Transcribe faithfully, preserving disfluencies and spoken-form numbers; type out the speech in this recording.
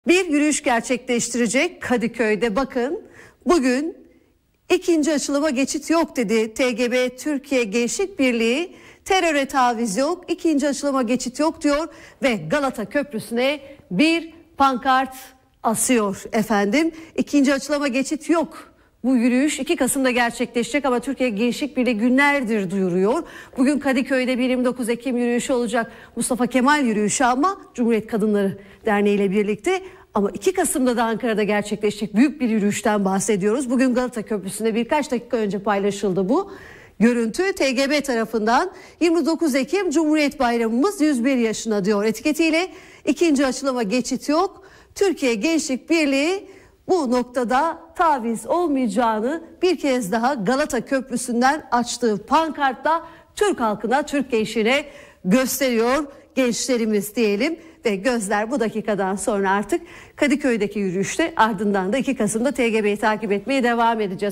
Bir yürüyüş gerçekleştirecek Kadıköy'de. Bakın bugün ikinci açılıma geçit yok dedi T G B Türkiye Gençlik Birliği. Teröre taviz yok, ikinci açılıma geçit yok diyor ve Galata Köprüsü'ne bir pankart asıyor efendim. İkinci açılıma geçit yok. Bu yürüyüş iki Kasım'da gerçekleşecek ama Türkiye Gençlik Birliği günlerdir duyuruyor. Bugün Kadıköy'de bir yirmi dokuz Ekim yürüyüşü olacak. Mustafa Kemal yürüyüşü ama Cumhuriyet Kadınları Derneği ile birlikte. Ama iki Kasım'da da Ankara'da gerçekleşecek büyük bir yürüyüşten bahsediyoruz. Bugün Galata Köprüsü'nde birkaç dakika önce paylaşıldı bu görüntü. T G B tarafından yirmi dokuz Ekim Cumhuriyet Bayramımız yüz bir yaşına diyor etiketiyle. İkinci açılıma geçit yok. Türkiye Gençlik Birliği bu noktada taviz olmayacağını bir kez daha Galata Köprüsü'nden açtığı pankartla Türk halkına, Türk gençliğine gösteriyor. Gençlerimiz diyelim ve gözler bu dakikadan sonra artık Kadıköy'deki yürüyüşte, ardından da iki Kasım'da T G B'yi takip etmeye devam edeceğiz.